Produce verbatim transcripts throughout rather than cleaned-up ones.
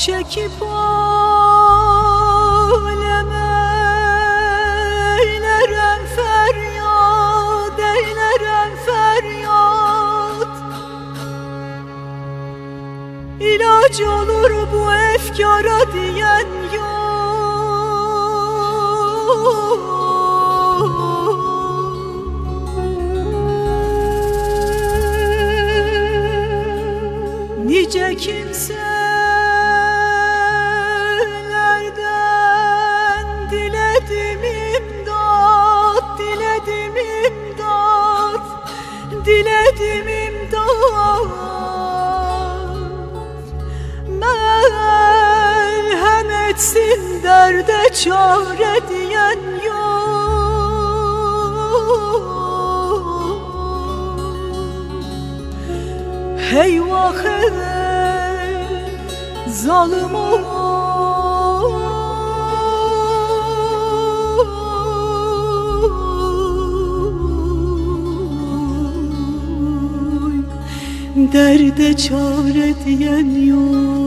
çekip aleme eylerem feryat, eylerem feryat. İlaç olur bu efkara diyen yok. Nice kimselerden diledim imdat, diledim imdat, diledim imdat. Merhem etsin derde çare diyen yok. Eyvah hey zalim oy, derde çare diyen yok.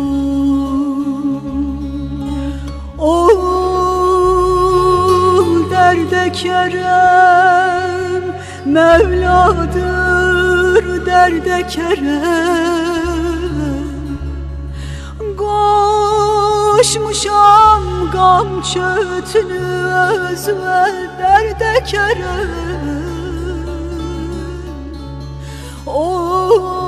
Ol derde kerem Mevladır, derde kerem. Koşmuşam gam çötünü özve derde kerem. Oy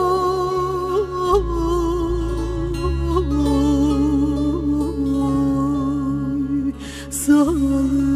zalim.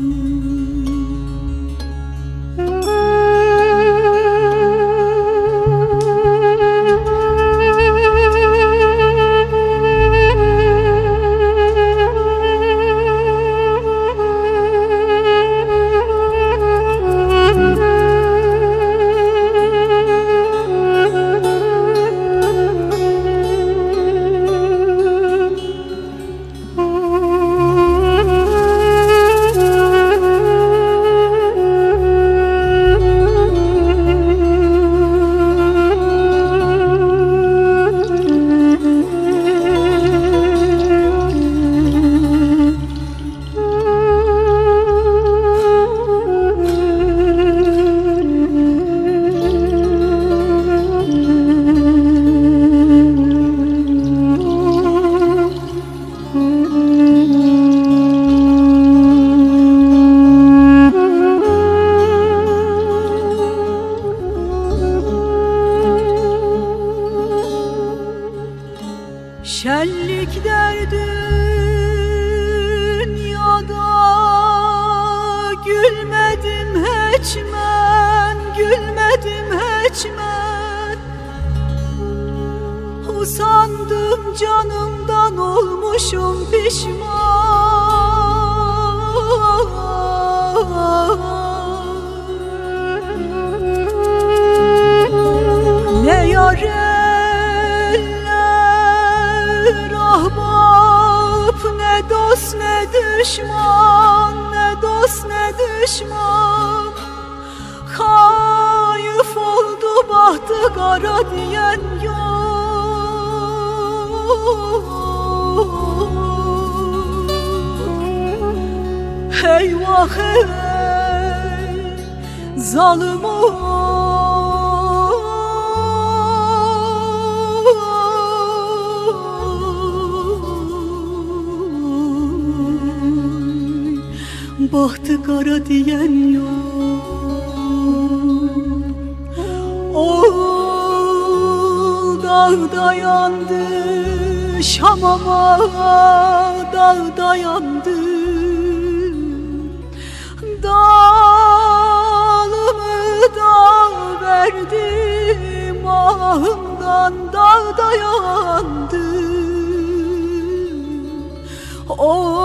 Şenlik der dünyada, gülmedim hiç men, gülmedim hiç men. Usandım canımdan olmuşum pişman. Ne yâre ahbap, ne dost ne düşman, ne dost ne düşman. Hayıf oldu bahtı kara diyen yok. Eyvah hey zalim oy, bahtı kara diyen yok. Oğul dağda yandı, Şamama dağda yandı. Dalımı dağ verdim, ahımdan dağda yandı. O